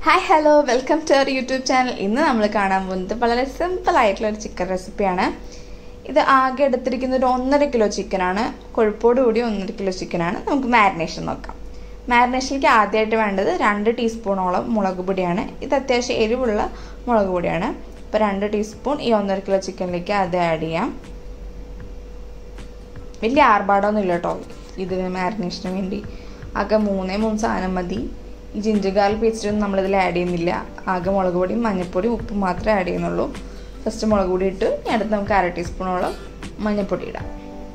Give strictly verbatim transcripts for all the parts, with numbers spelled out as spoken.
Hi, hello, welcome to our YouTube channel. ഇന്ന് നമ്മൾ കാണാൻ പോകുന്നത് വളരെ സിമ്പിൾ ആയിട്ടുള്ള ഒരു ചിക്കൻ റെസിപ്പിയാണ്. ഇത് ആകെ എടുത്തിരിക്കുന്ന ഒരു ഒന്നര കിലോ ചിക്കൻ ആണ്. കൊഴുപ്പോട് കൂടി ഒന്നര കിലോ ചിക്കൻ ആണ്. നമുക്ക് മാരിനേഷൻ നോക്കാം. മാരിനേഷനിലേക്ക് ആദ്യമായിട്ട് വേണ്ടത് രണ്ട് ടീസ്പൂണോളം മുളക് പൊടിയാണ്. ഇത് അത്യാവശ്യം എരിവുള്ള മുളക് പൊടിയാണ്. അപ്പോൾ രണ്ട് ടീസ്പൂൺ ഈ ഒന്നര കിലോ ചിക്കനിലേക്ക് അത് ആഡ് ചെയ്യാം. വലിയ ആർഭാടമൊന്നും ഇല്ല കേട്ടോ ഇതിന് മാരിനേഷന് വേണ്ടി. ആകെ മൂന്നേ മൂന്ന് സാധനം മതി. ഈ ജിഞ്ചർ ഗാർലിക് പേസ്റ്റ് ഒന്നും നമ്മളിതിൽ ആഡ് ചെയ്യുന്നില്ല. ആകെ മുളക് പൊടിയും മഞ്ഞൾപ്പൊടിയും ഉപ്പും മാത്രമേ ആഡ് ചെയ്യുന്നുള്ളൂ. ഫസ്റ്റ് മുളക് പൊടി ഇട്ട് അടുത്ത് നമുക്ക് അര ടീസ്പൂണോളം മഞ്ഞൾപ്പൊടി ഇടാം.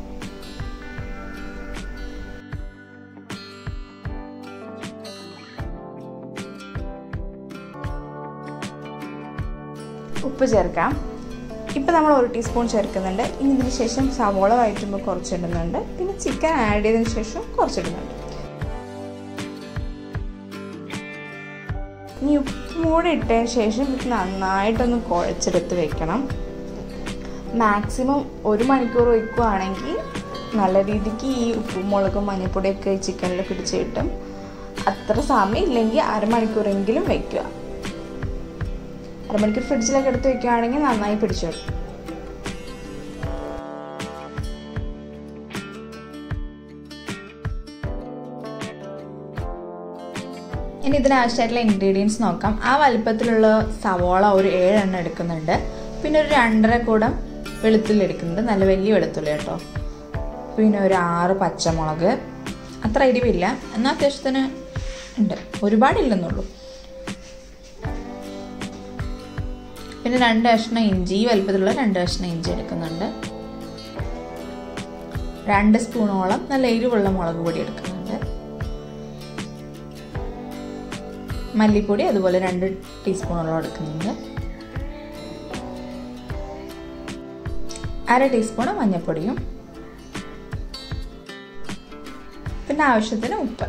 ഉപ്പ് ചേർക്കാം. ഇപ്പം നമ്മൾ ഒരു ടീസ്പൂൺ ചേർക്കുന്നുണ്ട്. ഇനി ഇതിന് ശേഷം സവോള വഴറ്റുമ്പോൾ കുറച്ചിടുന്നുണ്ട്. പിന്നെ ചിക്കൻ ആഡ് ചെയ്തതിന് ശേഷം കുറച്ചിടുന്നുണ്ട്. ഇനി ഉപ്പും കൂടി ഇട്ടതിന് ശേഷം ഇത് നന്നായിട്ടൊന്ന് കുഴച്ചെടുത്ത് വെക്കണം. മാക്സിമം ഒരു മണിക്കൂർ വയ്ക്കുകയാണെങ്കിൽ നല്ല രീതിക്ക് ഈ ഉപ്പും മുളകും മഞ്ഞൾപ്പൊടിയൊക്കെ ഈ ചിക്കനിൽ പിടിച്ച് കിട്ടും. അത്ര സമയം ഇല്ലെങ്കിൽ അരമണിക്കൂറെങ്കിലും വയ്ക്കുക. അരമണിക്കൂർ ഫ്രിഡ്ജിലൊക്കെ എടുത്ത് വയ്ക്കുകയാണെങ്കിൽ നന്നായി പിടിച്ചു കിട്ടും. ഇനി ഇതിനാവശ്യമായിട്ടുള്ള ഇൻഗ്രീഡിയൻസ് നോക്കാം. ആ വലുപ്പത്തിലുള്ള സവോള ഒരു ഏഴെണ്ണം എടുക്കുന്നുണ്ട്. പിന്നെ ഒരു രണ്ടര കൂടം വെളുത്തുള്ളി എടുക്കുന്നുണ്ട്. നല്ല വലിയ വെളുത്തുള്ളി കേട്ടോ. പിന്നെ ഒരു ആറ് പച്ചമുളക്. അത്ര എരിവില്ല, എന്നാൽ അത്യാവശ്യത്തിന് ഉണ്ട്, ഒരുപാടില്ലെന്നുള്ളൂ. പിന്നെ രണ്ട് കഷ്ണം ഇഞ്ചി, ഈ വലുപ്പത്തിലുള്ള രണ്ട് കഷ്ണം ഇഞ്ചി എടുക്കുന്നുണ്ട്. രണ്ട് സ്പൂണോളം നല്ല എരിവുള്ള മുളക് പൊടി എടുക്കുന്നുണ്ട്. മല്ലിപ്പൊടി അതുപോലെ രണ്ട് ടീസ്പൂണോളം എടുക്കുന്നുണ്ട്. അര ടീസ്പൂൺ മഞ്ഞൾപ്പൊടിയും പിന്നെ ആവശ്യത്തിന് ഉപ്പ്.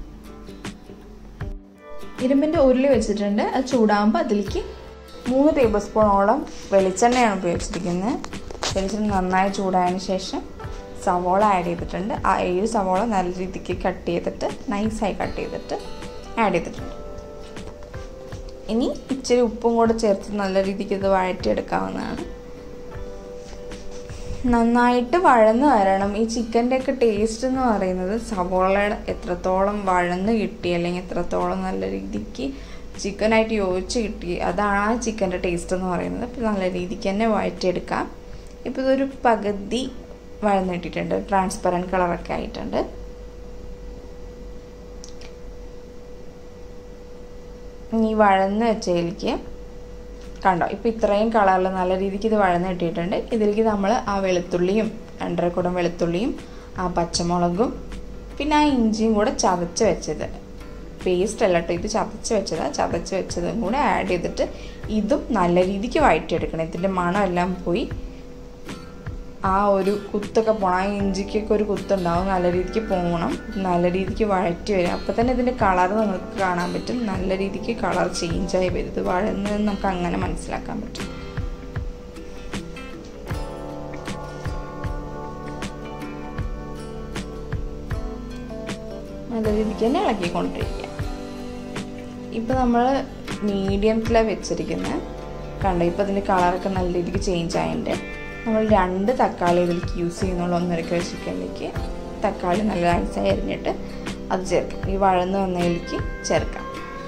ഇരുമ്പിൻ്റെ ഉരുളി വെച്ചിട്ടുണ്ട്. അത് ചൂടാകുമ്പോൾ അതിലേക്ക് മൂന്ന് ടേബിൾ സ്പൂണോളം വെളിച്ചെണ്ണയാണ് ഉപയോഗിച്ചിരിക്കുന്നത്. വെളിച്ചെണ്ണ നന്നായി ചൂടായതിന് ശേഷം സവോള ആഡ് ചെയ്തിട്ടുണ്ട്. ആ ഏഴ് സവോള നല്ല രീതിക്ക് കട്ട് ചെയ്തിട്ട് നൈസായി കട്ട് ചെയ്തിട്ട് ആഡ് ചെയ്തിട്ടുണ്ട്. ഇനി ഇച്ചിരി ഉപ്പും കൂടെ ചേർത്ത് നല്ല രീതിക്ക് ഇത് വഴറ്റിയെടുക്കാവുന്നതാണ്. നന്നായിട്ട് വഴന്ന് വരണം. ഈ ചിക്കൻ്റെയൊക്കെ ടേസ്റ്റ് എന്ന് പറയുന്നത് സവോളയുടെ എത്രത്തോളം വഴന്ന് കിട്ടി അല്ലെങ്കിൽ എത്രത്തോളം നല്ല രീതിക്ക് ചിക്കനായിട്ട് യോജിച്ച് കിട്ടി, അതാണ് ആ ചിക്കൻ്റെ ടേസ്റ്റ് എന്ന് പറയുന്നത്. അപ്പോൾ നല്ല രീതിക്ക് തന്നെ വഴറ്റിയെടുക്കാം. ഇപ്പോൾ ഇതൊരു പകുതി വഴന്നിട്ടിട്ടുണ്ട്. ട്രാൻസ്പെറൻറ്റ് കളറൊക്കെ ആയിട്ടുണ്ട്. ഇനി വഴന്ന് വെച്ചതിലേക്ക് കണ്ടോ, ഇപ്പോൾ ഇത്രയും കളറിൽ നല്ല രീതിക്ക് ഇത് വഴന്ന് കിട്ടിയിട്ടുണ്ട്. ഇതിലേക്ക് നമ്മൾ ആ വെളുത്തുള്ളിയും രണ്ടര കൂടം വെളുത്തുള്ളിയും ആ പച്ചമുളകും പിന്നെ ആ ഇഞ്ചിയും കൂടെ ചതച്ച് വെച്ചത്, പേസ്റ്റ് അല്ല കേട്ടോ, ഇത് ചതച്ച് വെച്ചത്, ചതച്ച് വെച്ചതും കൂടെ ആഡ് ചെയ്തിട്ട് ഇതും നല്ല രീതിക്ക് വഴറ്റിയെടുക്കണം. ഇതിൻ്റെ മണം എല്ലാം പോയി ആ ഒരു കുത്തൊക്കെ പോകണം. ആ ഇഞ്ചിക്കൊക്കെ ഒരു കുത്തുണ്ടാവും, നല്ല രീതിക്ക് പോകണം. നല്ല രീതിക്ക് വഴറ്റി വരും. അപ്പോൾ തന്നെ ഇതിൻ്റെ കളർ നിങ്ങൾക്ക് കാണാൻ പറ്റും. നല്ല രീതിക്ക് കളർ ചേഞ്ചായി വരും. ഇത് വഴന്നത് നമുക്ക് അങ്ങനെ മനസ്സിലാക്കാൻ പറ്റും. നല്ല രീതിക്ക് തന്നെ ഇളക്കിക്കൊണ്ടിരിക്കുക. ഇപ്പം നമ്മൾ മീഡിയത്തിലാണ് വെച്ചിരിക്കുന്നത്. കണ്ടോ, ഇപ്പോൾ ഇതിൻ്റെ കളറൊക്കെ നല്ല രീതിക്ക് ചേഞ്ച് ആയിട്ടുണ്ട്. നമ്മൾ രണ്ട് തക്കാളി ഇതിലേക്ക് യൂസ് ചെയ്യുന്നുള്ള ഒന്നര കിലോ ചിക്കനിലേക്ക് തക്കാളി നല്ല നൈസായി അരിഞ്ഞിട്ട് അത് ചേർക്കാം. ഈ വഴന്ന് വന്നതിലേക്ക് ചേർക്കാം.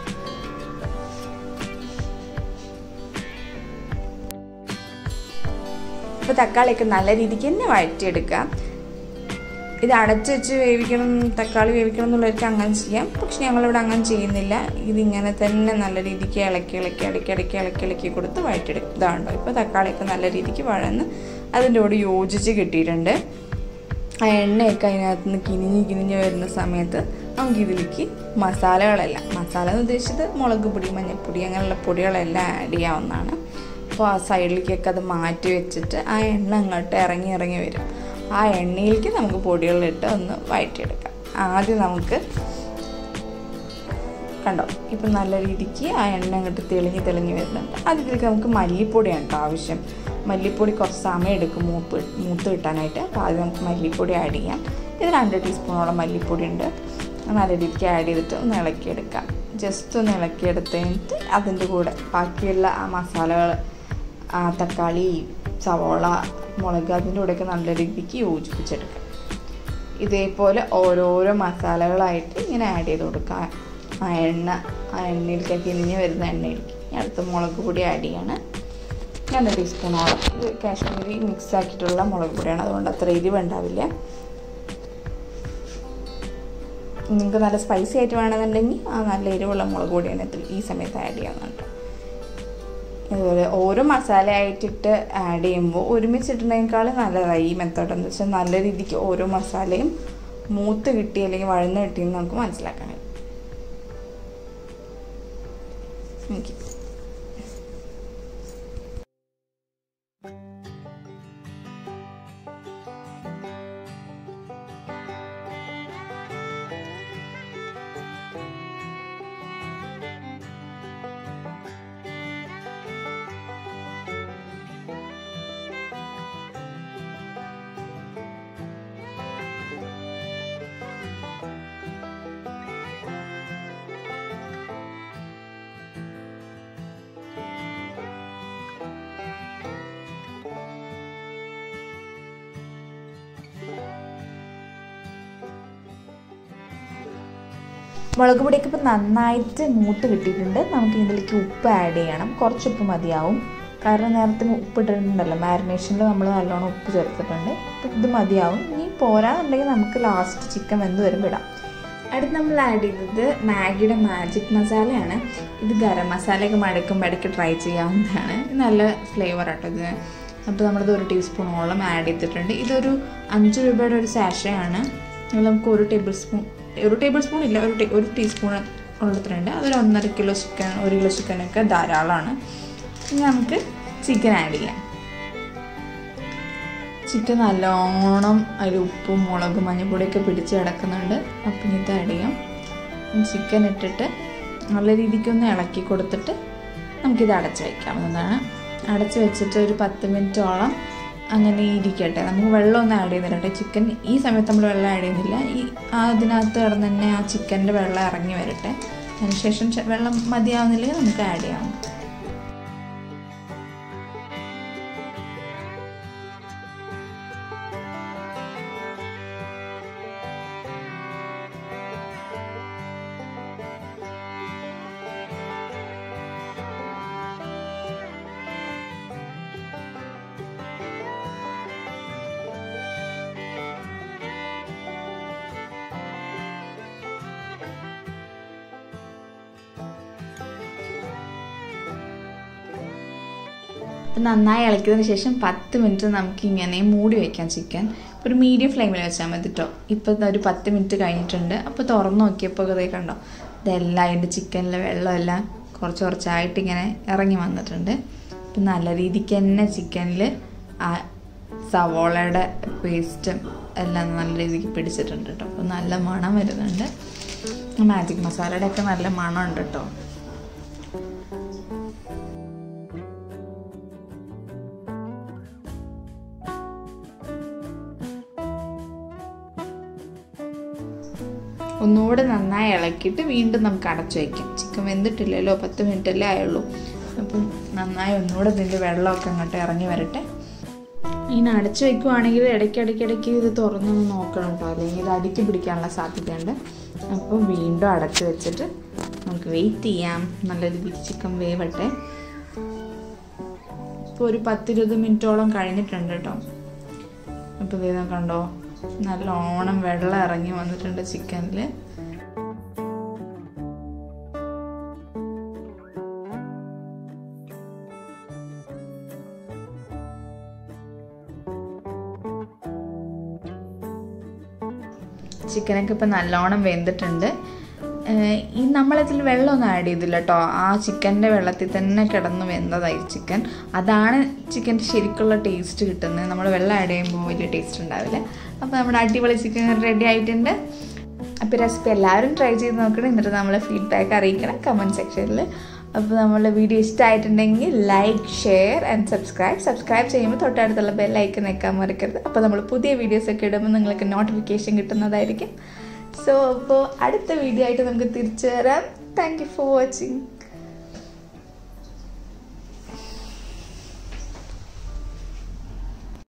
ഇപ്പോൾ തക്കാളിയൊക്കെ നല്ല രീതിക്ക് തന്നെ വഴറ്റിയെടുക്കാം. ഇത് അടച്ച് വെച്ച് വേവിക്കണം, തക്കാളി വേവിക്കണം എന്നുള്ളവർക്ക് അങ്ങനെ ചെയ്യാം. പക്ഷെ ഞങ്ങളിവിടെ അങ്ങനെ ചെയ്യുന്നില്ല. ഇതിങ്ങനെ തന്നെ നല്ല രീതിക്ക് ഇളക്കി ഇളക്കി ഇടയ്ക്ക് ഇടയ്ക്ക് ഇളക്കി ഇളക്കി കൊടുത്ത് വഴറ്റിയെടുക്കും. ഇതാണ്ടോ, ഇപ്പോൾ തക്കാളിയൊക്കെ നല്ല രീതിക്ക് വഴന്ന് അതിൻ്റെ കൂടെ യോജിച്ച് കിട്ടിയിട്ടുണ്ട്. ആ എണ്ണയൊക്കെ അതിനകത്ത് നിന്ന് കിനിഞ്ഞ് കിനിഞ്ഞ് വരുന്ന സമയത്ത് നമുക്ക് ഇതിലേക്ക് മസാലകളെല്ലാം, മസാല എന്ന് ഉദ്ദേശിച്ചത് മുളക് പൊടി മഞ്ഞൾപ്പൊടി അങ്ങനെയുള്ള പൊടികളെല്ലാം ആഡ് ചെയ്യാവുന്നതാണ്. അപ്പോൾ ആ സൈഡിലേക്കൊക്കെ അത് മാറ്റി വെച്ചിട്ട് ആ എണ്ണ അങ്ങോട്ട് ഇറങ്ങി ഇറങ്ങി വരും. ആ എണ്ണയിലേക്ക് നമുക്ക് പൊടികളിലിട്ട് ഒന്ന് വഴറ്റിയെടുക്കാം. ആദ്യം നമുക്ക് കണ്ടോ, ഇപ്പം നല്ല രീതിക്ക് ആ എണ്ണ അങ്ങോട്ട് തെളിഞ്ഞ് തെളിഞ്ഞ് വരുന്നുണ്ട്. അതിലേക്ക് നമുക്ക് മല്ലിപ്പൊടിയാണ് കേട്ടോ ആവശ്യം. മല്ലിപ്പൊടി കുറച്ച് സമയം എടുക്കും മൂപ്പ് മൂത്ത് കിട്ടാനായിട്ട്. അപ്പോൾ ആദ്യം നമുക്ക് മല്ലിപ്പൊടി ആഡ് ചെയ്യാം. ഇത് രണ്ട് ടീസ്പൂണോളം മല്ലിപ്പൊടി ഉണ്ട്. നല്ല രീതിക്ക് ആഡ് ചെയ്തിട്ട് ഒന്ന് ഇളക്കിയെടുക്കാം. ജസ്റ്റ് ഒന്ന് ഇളക്കിയെടുത്ത് കഴിഞ്ഞിട്ട് അതിൻ്റെ കൂടെ ബാക്കിയുള്ള ആ മസാലകൾ, ആ തക്കാളി, സവോള, മുളക് അതിൻ്റെ കൂടെയൊക്കെ നല്ല രീതിക്ക് യോജിപ്പിച്ചെടുക്കുക. ഇതേപോലെ ഓരോരോ മസാലകളായിട്ട് ഇങ്ങനെ ആഡ് ചെയ്ത് കൊടുക്കുക. ആ എണ്ണ ആ എണ്ണയിലേക്കൊക്കെ ഇനി വരുന്ന എണ്ണയിലേക്ക് അടുത്ത മുളക് പൊടി ആഡ് ചെയ്യാണ്. രണ്ട് ടീസ്പൂണോളം. ഇത് കാശ്മീരി മിക്സ് ആക്കിയിട്ടുള്ള മുളക് പൊടിയാണ്, അതുകൊണ്ട് അത്ര എരിവ് ഉണ്ടാവില്ല. നിങ്ങൾക്ക് നല്ല സ്പൈസി ആയിട്ട് വേണമെന്നുണ്ടെങ്കിൽ ആ നല്ല എരിവുള്ള മുളക് പൊടിയാണ് ഇതിൽ ഈ സമയത്ത് ആഡ് ചെയ്യാവുന്നുണ്ട്. അതുപോലെ ഓരോ മസാല ആയിട്ടിട്ട് ആഡ് ചെയ്യുമ്പോൾ ഒരുമിച്ചിട്ടുണ്ടെങ്കിൽക്കാൾ നല്ലതായി ഈ മെത്തേഡ്. എന്ന് വെച്ചാൽ നല്ല രീതിക്ക് ഓരോ മസാലയും മൂത്ത് കിട്ടി അല്ലെങ്കിൽ വഴന്ന് കിട്ടിയെന്ന് നമുക്ക് മനസ്സിലാക്കാൻ കഴിയും. ഓക്കെ, മുളക് പൊടിയൊക്കെ ഇപ്പോൾ നന്നായിട്ട് മൂത്ത് കിട്ടിയിട്ടുണ്ട്. നമുക്ക് ഇതിലേക്ക് ഉപ്പ് ആഡ് ചെയ്യണം. കുറച്ച് ഉപ്പ് മതിയാവും, കാരണം നേരത്തെ ഉപ്പ് ഇട്ടിട്ടുണ്ടല്ലോ, മാരിനേഷനിൽ നമ്മൾ നല്ലോണം ഉപ്പ് ചേർത്തിട്ടുണ്ട്. അപ്പോൾ ഇത് മതിയാവും. ഇനി പോരാന്നുണ്ടെങ്കിൽ നമുക്ക് ലാസ്റ്റ് ചിക്കൻ വെന്ത് വരുമ്പോൾ ഇടാം. അടുത്ത് നമ്മൾ ആഡ് ചെയ്തത് മാഗിയുടെ മാജിക് മസാലയാണ്. ഇത് ഗരം മസാലയൊക്കെ മടക്കുമ്പോൾ ഇടയ്ക്ക് ട്രൈ ചെയ്യാവുന്നതാണ്. നല്ല ഫ്ലേവർ ആട്ടോ ഇത്. അപ്പോൾ നമ്മളിത് ഒരു ടീസ്പൂണോളം ആഡ് ചെയ്തിട്ടുണ്ട്. ഇതൊരു അഞ്ച് രൂപയുടെ ഒരു സാഷയാണ്. നമുക്ക് ഒരു ടേബിൾ സ്പൂൺ ഒരു ടേബിൾ സ്പൂൺ ഇല്ല ഒരു ഒരു ടീസ്പൂൺ ഉള്ളത്തിട്ടുണ്ട്. അതൊരു ഒന്നര കിലോ ചിക്കൻ ഒരു കിലോ ചിക്കനൊക്കെ ധാരാളമാണ്. ഇനി നമുക്ക് ചിക്കൻ ആഡ് ചെയ്യാം. ചിക്കൻ നല്ലോണം അതിൽ ഉപ്പും മുളകും മഞ്ഞൾപ്പൊടിയൊക്കെ പിടിച്ച് കിടക്കുന്നുണ്ട്. അപ്പം ഇത് ആഡ് ചെയ്യാം. ചിക്കൻ ഇട്ടിട്ട് നല്ല രീതിക്കൊന്ന് ഇളക്കി കൊടുത്തിട്ട് നമുക്കിത് അടച്ച് വയ്ക്കാവുന്നതാണ്. അടച്ച് വെച്ചിട്ട് ഒരു പത്ത് മിനിറ്റോളം അങ്ങനെ ഇരിക്കട്ടെ. നമുക്ക് വെള്ളമൊന്നും ആഡ് ചെയ്യുന്നില്ല. ചിക്കൻ ഈ സമയത്ത് നമ്മൾ വെള്ളം ആഡ് ചെയ്യുന്നില്ല. ഈ അതിനകത്ത് കിടന്ന് തന്നെ ആ ചിക്കൻ്റെ വെള്ളം ഇറങ്ങി വരട്ടെ. അതിനുശേഷം വെള്ളം മതിയാവുന്നില്ലെങ്കിൽ നമുക്ക് ആഡ് ചെയ്യാം. നന്നായി ഇളക്കിയതിന് ശേഷം പത്ത് മിനിറ്റ് നമുക്ക് ഇങ്ങനെ മൂടി വയ്ക്കാം. ചിക്കൻ ഒരു മീഡിയം ഫ്ലെയിമിൽ വെച്ചാൽ മതി കേട്ടോ. ഇപ്പോൾ ഒരു പത്ത് മിനിറ്റ് കഴിഞ്ഞിട്ടുണ്ട്. അപ്പോൾ തുറന്ന് നോക്കിയപ്പോൾ അതേ കണ്ടോ, ഇതെല്ലാം അതിൻ്റെ ചിക്കനിലെ വെള്ളമെല്ലാം കുറച്ച് കുറച്ചായിട്ട് ഇങ്ങനെ ഇറങ്ങി വന്നിട്ടുണ്ട്. അപ്പം നല്ല രീതിക്ക് തന്നെ ചിക്കനിൽ ആ സവോളയുടെ പേസ്റ്റും എല്ലാം നല്ല രീതിക്ക് പിടിച്ചിട്ടുണ്ട് കേട്ടോ. അപ്പോൾ നല്ല മണം വരുന്നുണ്ട്. മാജിക് മസാലയുടെ ഒക്കെ നല്ല മണമുണ്ട് കേട്ടോ. ഒന്നുകൂടെ നന്നായി ഇളക്കിയിട്ട് വീണ്ടും നമുക്ക് അടച്ചു വയ്ക്കാം. ചിക്കൻ വെന്തിട്ടില്ലല്ലോ, പത്ത് മിനിറ്റല്ലേ ആയുള്ളൂ. അപ്പം നന്നായി ഒന്നുകൂടെ ഇതിൻ്റെ വെള്ളമൊക്കെ അങ്ങോട്ട് ഇറങ്ങി വരട്ടെ. ഇങ്ങനെ അടച്ചു വയ്ക്കുവാണെങ്കിൽ ഇടയ്ക്കിടയ്ക്കിടയ്ക്ക് ഇത് തുറന്നൊന്ന് നോക്കണം കേട്ടോ, അല്ലെങ്കിൽ ഇത് അടിക്ക് പിടിക്കാനുള്ള സാധ്യതയുണ്ട്. അപ്പോൾ വീണ്ടും അടച്ചു വെച്ചിട്ട് നമുക്ക് വെയിറ്റ് ചെയ്യാം. നല്ല രീതിക്ക് ചിക്കൻ വേവട്ടെ. ഇപ്പോൾ ഒരു പത്തിരുപത് മിനിറ്റോളം കഴിഞ്ഞിട്ടുണ്ട് കേട്ടോ. അപ്പോൾ ഇത് കണ്ടോ, നല്ലോണം വെള്ളം ഇറങ്ങി വന്നിട്ടുണ്ട് ചിക്കനിൽ. ചിക്കനൊക്കെ ഇപ്പം നല്ലോണം വെന്തിട്ടുണ്ട്. ഈ നമ്മളിതിൽ വെള്ളമൊന്നും ആഡ് ചെയ്തില്ല കേട്ടോ. ആ ചിക്കൻ്റെ വെള്ളത്തിൽ തന്നെ കിടന്ന് വെന്തതായി ചിക്കൻ. അതാണ് ചിക്കൻ്റെ ശരിക്കുള്ള ടേസ്റ്റ് കിട്ടുന്നത്. നമ്മൾ വെള്ളം ആഡ് ചെയ്യുമ്പോൾ വലിയ ടേസ്റ്റ് ഉണ്ടാവില്ല. അപ്പോൾ നമ്മുടെ അടിപൊളി ചിക്കൻ റെഡി ആയിട്ടുണ്ട്. അപ്പോൾ റെസിപ്പി എല്ലാവരും ട്രൈ ചെയ്ത് നോക്കണം. എന്നിട്ട് നമ്മളെ ഫീഡ്ബാക്ക് അറിയിക്കണം കമൻറ്റ് സെക്ഷനിൽ. അപ്പോൾ നമ്മളുടെ വീഡിയോ ഇഷ്ടമായിട്ടുണ്ടെങ്കിൽ like, share and subscribe. Subscribe ചെയ്യുമ്പോൾ തൊട്ടടുത്തുള്ള ബെല്ലൈക്കൺ നിൽക്കാൻ മറക്കരുത്. അപ്പോൾ നമ്മൾ പുതിയ വീഡിയോസൊക്കെ ഇടുമ്പോൾ നിങ്ങൾക്ക് നോട്ടിഫിക്കേഷൻ കിട്ടുന്നതായിരിക്കും. സോ അപ്പോൾ അടുത്ത വീഡിയോ ആയിട്ട് നമുക്ക് തിരിച്ചു വരാം. Thank you for watching.